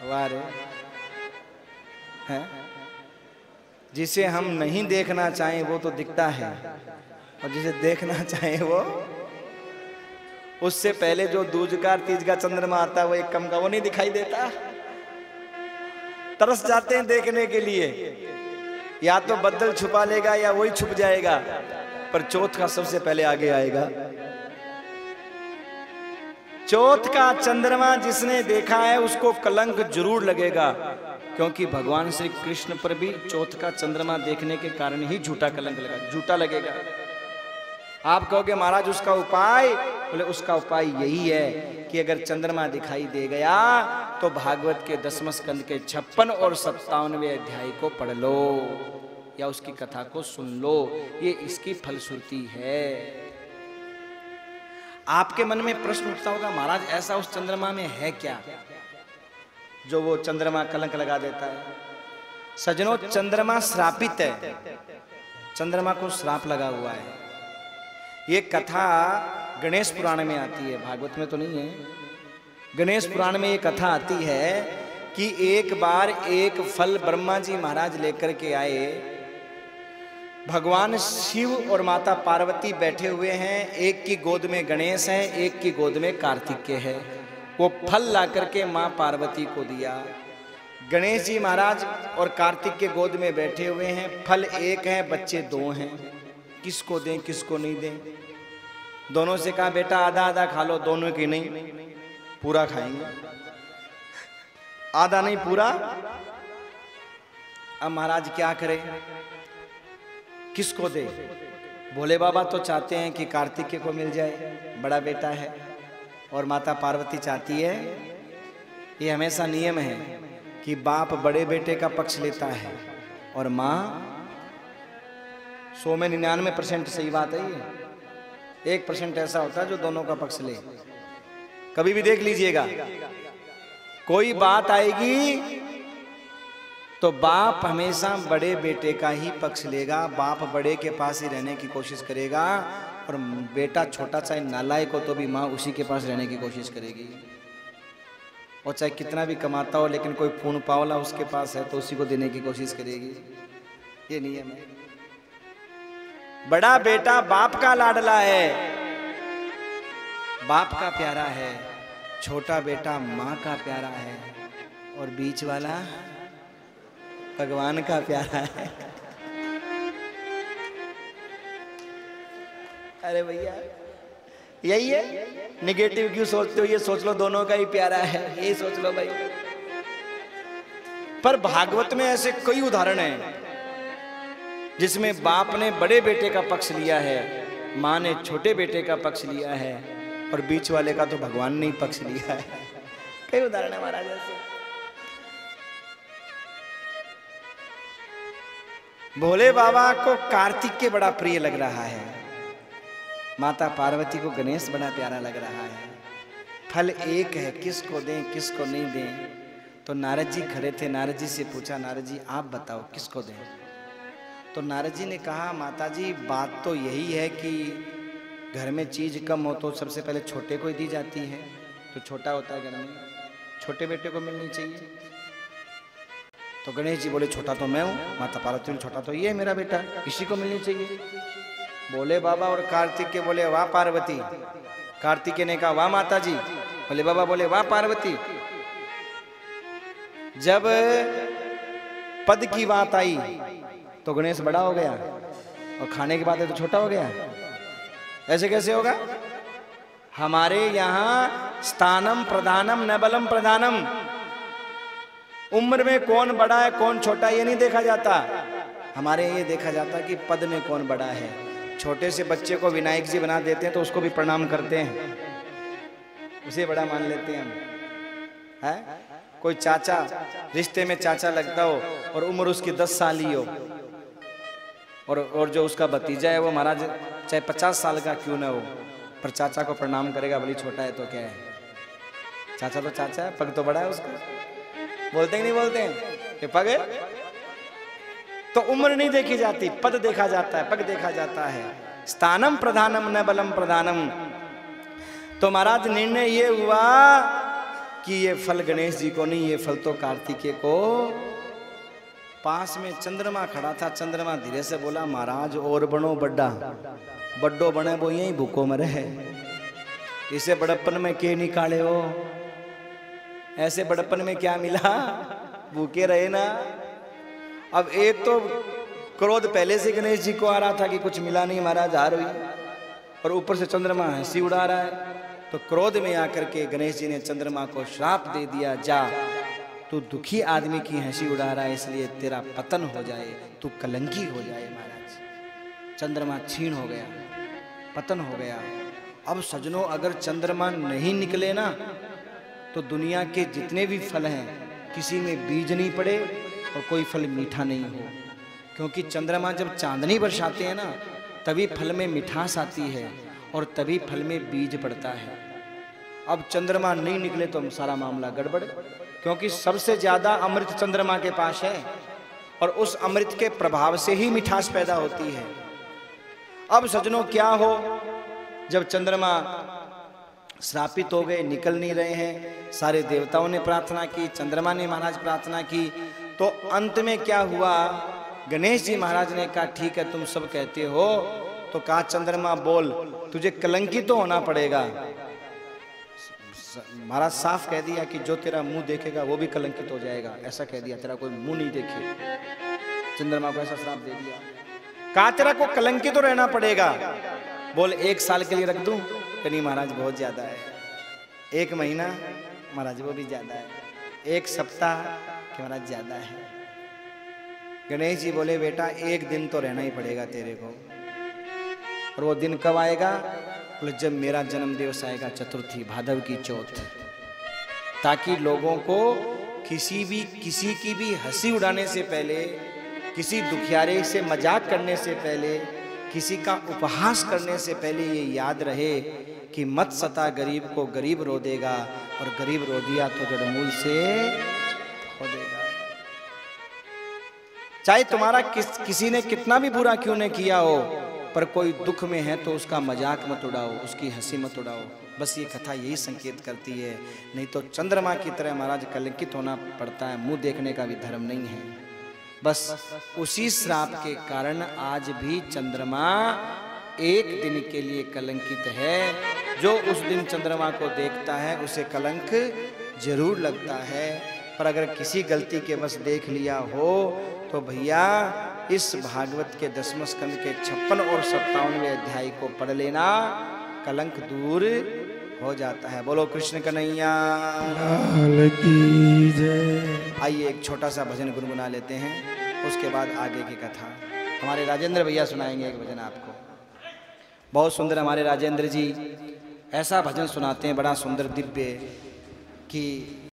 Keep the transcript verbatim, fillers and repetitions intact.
वाह रे, हैं? जिसे हम नहीं देखना चाहें वो तो दिखता है, और जिसे देखना चाहें वो, उससे पहले जो दूज का तीज का चंद्रमा आता है वो एक कम का, वो नहीं दिखाई देता। तरस जाते हैं देखने के लिए, या तो बदल छुपा लेगा या वही छुप जाएगा, पर चौथ का सबसे पहले आगे आएगा। चौथ का चंद्रमा जिसने देखा है उसको कलंक जरूर लगेगा, क्योंकि भगवान श्री कृष्ण पर भी चौथ का चंद्रमा देखने के कारण ही झूठा कलंक लगा, झूठा लगेगा। आप कहोगे महाराज उसका उपाय, बोले उसका उपाय यही है कि अगर चंद्रमा दिखाई दे गया तो भागवत के दसम स्कंद के छप्पन और सत्तावनवे अध्याय को पढ़ लो या उसकी कथा को सुन लो, ये इसकी फलश्रुति है। आपके मन में प्रश्न उठता होगा महाराज ऐसा उस चंद्रमा में है क्या जो वो चंद्रमा कलंक लगा देता है? सजनों, चंद्रमा श्रापित है, चंद्रमा को श्राप लगा हुआ है। ये कथा गणेश पुराण में आती है, भागवत में तो नहीं है। गणेश पुराण में ये कथा आती है कि एक बार एक फल ब्रह्मा जी महाराज लेकर के आए। भगवान शिव और माता पार्वती बैठे हुए हैं, एक की गोद में गणेश है, एक की गोद में कार्तिकेय है। वो फल ला करके माँ पार्वती को दिया। गणेश जी महाराज और कार्तिक के गोद में बैठे हुए हैं, फल एक है, बच्चे दो हैं, किसको दें किसको नहीं दें? दोनों से कहा बेटा आधा आधा खा लो, दोनों की नहीं, पूरा खाएंगे। आधा नहीं पूरा। अब महाराज क्या करें, किसको दे? भोले बाबा तो चाहते हैं कि कार्तिकेय को मिल जाए, बड़ा बेटा है, और माता पार्वती चाहती है, ये हमेशा नियम है कि बाप बड़े बेटे का पक्ष लेता है और माँ सौ में निन्यानवे परसेंट सही बात है, ये एक परसेंट ऐसा होता है जो दोनों का पक्ष ले। कभी भी देख लीजिएगा, कोई बात आएगी तो बाप हमेशा बड़े बेटे का ही पक्ष लेगा, बाप बड़े के पास ही रहने की कोशिश करेगा, और बेटा छोटा चाहे नालायक हो तो भी माँ उसी के पास रहने की कोशिश करेगी। और चाहे कितना भी कमाता हो लेकिन कोई खून पावला उसके पास है तो उसी को देने की कोशिश करेगी। ये नियम है। बड़ा बेटा बाप का लाडला है, बाप का प्यारा है, छोटा बेटा माँ का प्यारा है, और बीच वाला भगवान का प्यारा है। अरे भैया यही है, निगेटिव क्यों सोचते हो? ये सोच लो दोनों का ही प्यारा है, यही सोच लो भाई। पर भागवत में ऐसे कई उदाहरण हैं जिसमें बाप ने बड़े बेटे का पक्ष लिया है, माँ ने छोटे बेटे का पक्ष लिया है, और बीच वाले का तो भगवान ने ही पक्ष लिया है। कई उदाहरण है महाराज ऐसे। भोले बाबा को कार्तिक के बड़ा प्रिय लग रहा है, माता पार्वती को गणेश बड़ा प्यारा लग रहा है। फल एक है, किसको दें किसको नहीं दें? तो नारद जी खड़े थे, नारद जी से पूछा, नारद जी आप बताओ किसको दें? तो नारद जी ने कहा माता जी बात तो यही है कि घर में चीज कम हो तो सबसे पहले छोटे को ही दी जाती है, तो छोटा होता है घर में, छोटे बेटे को मिलनी चाहिए। तो गणेश जी बोले छोटा तो मैं हूँ, माता पार्वती बोले छोटा तो ये है मेरा बेटा, इसी को मिलनी चाहिए। बोले बाबा और कार्तिक के बोले वाह पार्वती। कार्तिक ने कहा वाह माता जी। बोले बाबा बोले वाह पार्वती। जब पद की बात आई तो गणेश बड़ा हो गया, और खाने की बात है तो छोटा हो गया। ऐसे कैसे होगा? हमारे यहाँ स्थानम प्रधानम न बलम प्रधानम, उम्र में कौन बड़ा है कौन छोटा ये नहीं देखा जाता, हमारे ये देखा जाता कि पद में कौन बड़ा है। छोटे से बच्चे को विनायक जी बना देते हैं तो उसको भी प्रणाम करते हैं, उसे बड़ा मान लेते हैं हम, है? कोई चाचा रिश्ते में चाचा लगता हो और उम्र उसकी दस साल ही हो, और और जो उसका भतीजा है वो महाराज चाहे पचास साल का क्यों ना हो, पर चाचा को प्रणाम करेगा, भले छोटा है तो क्या है, चाचा तो चाचा है, पग तो बड़ा है उसका। बोलते ही नहीं बोलते हैं कि पग है? तो उम्र नहीं देखी जाती, पद देखा जाता है, पग देखा जाता है। स्थानम प्रधानम न बलम प्रधानम। तो महाराज निर्णय ये हुआ कि ये फल गणेश जी को नहीं, ये फल तो कार्तिकेय को। पास में चंद्रमा खड़ा था। चंद्रमा धीरे से बोला, महाराज और बनो बड्डा, बड्डो बने वो यही भूखो मरे है, इसे बड़प्पन में के निकाले हो, ऐसे बड़प्पन में क्या मिला, भूखे रहे ना। अब एक तो क्रोध पहले से गणेश जी को आ रहा था कि कुछ मिला नहीं, महाराज हार हुई, और ऊपर से चंद्रमा हंसी उड़ा रहा है। तो क्रोध में आकर के गणेश जी ने चंद्रमा को श्राप दे दिया, जा तू दुखी आदमी की हंसी उड़ा रहा है, इसलिए तेरा पतन हो जाए, तू कलंकी हो जाए। महाराज चंद्रमा छीन हो गया, पतन हो गया। अब सजनों, अगर चंद्रमा नहीं निकले ना तो दुनिया के जितने भी फल हैं किसी में बीज नहीं पड़े और कोई फल मीठा नहीं हो, क्योंकि चंद्रमा जब चांदनी बरसाते हैं ना तभी फल में मिठास आती है और तभी फल में बीज पड़ता है। अब चंद्रमा नहीं निकले तो सारा मामला गड़बड़, क्योंकि सबसे ज्यादा अमृत चंद्रमा के पास है और उस अमृत के प्रभाव से ही मिठास पैदा होती है। अब सजनों क्या हो, जब चंद्रमा श्रापित हो गए, निकल नहीं रहे हैं, सारे देवताओं ने प्रार्थना की, चंद्रमा ने महाराज प्रार्थना की, तो अंत में क्या हुआ, गणेश जी महाराज ने कहा ठीक है तुम सब कहते हो, तो कहा चंद्रमा बोल, तुझे कलंकित तो होना पड़ेगा। महाराज साफ कह दिया कि जो तेरा मुंह देखेगा वो भी कलंकित हो जाएगा, ऐसा कह दिया, तेरा कोई मुंह नहीं देखे। चंद्रमा को ऐसा श्राप दे दिया, कहा तेरा को कलंकित तो रहना पड़ेगा। बोल एक साल के लिए रख दूं? नहीं महाराज बहुत ज्यादा है। एक महीना? महाराज वो भी ज्यादा है। एक सप्ताह? कि महाराज ज्यादा है। गणेश जी बोले बेटा एक दिन तो रहना ही पड़ेगा तेरे को। और वो दिन कब आएगा? बोले जब मेरा जन्म दिवस आएगा, चतुर्थी भादव की चौथ, ताकि लोगों को किसी भी किसी की भी हंसी उड़ाने से पहले, किसी दुखियारे से मजाक करने से पहले, किसी का उपहास करने से पहले ये याद रहे कि मत सता गरीब को, गरीब रो देगा, और गरीब रो दिया तो जड़मूल से खो देगा। चाहे तुम्हारा किस, किसी ने कितना भी बुरा क्यों नहीं किया हो, पर कोई दुख में है तो उसका मजाक मत उड़ाओ, उसकी हंसी मत उड़ाओ। बस ये कथा यही संकेत करती है, नहीं तो चंद्रमा की तरह महाराज कलंकित होना पड़ता है, मुंह देखने का भी धर्म नहीं है। बस उसी श्राप के कारण आज भी चंद्रमा एक दिन के लिए कलंकित है। जो उस दिन चंद्रमा को देखता है उसे कलंक जरूर लगता है, पर अगर किसी गलती के बस देख लिया हो तो भैया इस भागवत के दसवें स्कंद के छप्पन और सत्तावनवें अध्याय को पढ़ लेना, कलंक दूर हो जाता है। बोलो कृष्ण कन्हैया लाल की जय। आइए एक छोटा सा भजन गुनगुना लेते हैं, उसके बाद आगे की कथा हमारे राजेंद्र भैया सुनाएंगे एक भजन आपको। बहुत सुंदर हमारे राजेंद्र जी ऐसा भजन सुनाते हैं, बड़ा सुंदर दिव्य कि